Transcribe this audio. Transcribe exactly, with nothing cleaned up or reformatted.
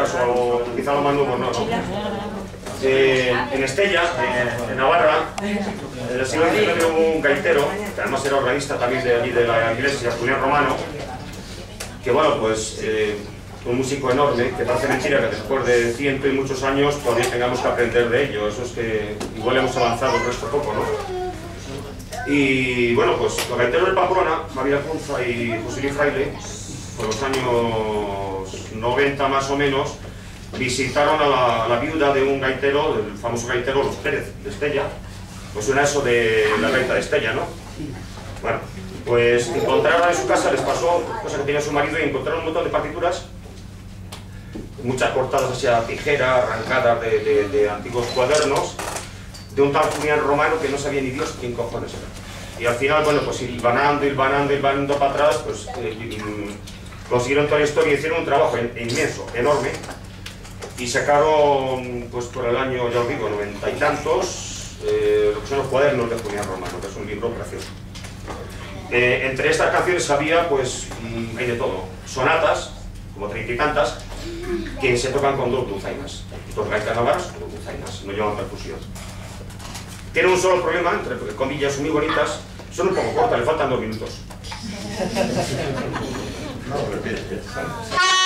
antiguas o quizá lo más nuevo no, ¿no? Eh, en Estella, eh, en Navarra, en el siglo diecinueve hubo un gaitero, que además era organista también de allí de la iglesia, Julián Romano, que bueno, pues eh, un músico enorme, que parece mentira que después de ciento y muchos años todavía tengamos que aprender de ello. Eso es que igual hemos avanzado el resto poco, ¿no? Y bueno, pues los gaiteros de Pamplona, Javier Cunza y José Luis Fraile, por los años noventa más o menos, visitaron a la, a la viuda de un gaitero, del famoso gaitero Los Pérez, de Estella. Pues suena eso de la gaita de Estella, ¿no? Bueno, pues encontraron en su casa, les pasó, cosa que tenía su marido, y encontraron un montón de partituras, muchas cortadas hacia tijera, arrancadas de, de, de antiguos cuadernos, de un tal Julián Romano que no sabía ni Dios quién cojones era. Y al final, bueno, pues hilvanando, hilvanando, hilvanando para atrás, pues eh, consiguieron toda la historia y hicieron un trabajo inmenso, enorme, y sacaron, pues por el año, ya os digo, noventa y tantos, eh, lo que son los cuadernos de Julián Romano, que es un libro precioso. Eh, entre estas canciones había, pues, hay de todo, sonatas, como treinta y tantas, que se tocan con dos dulzainas, dos gaitas navarras, dos dulzainas, no llevan percusión. Tiene un solo problema, entre comillas, son muy bonitas, son un poco cortas, le faltan dos minutos. No,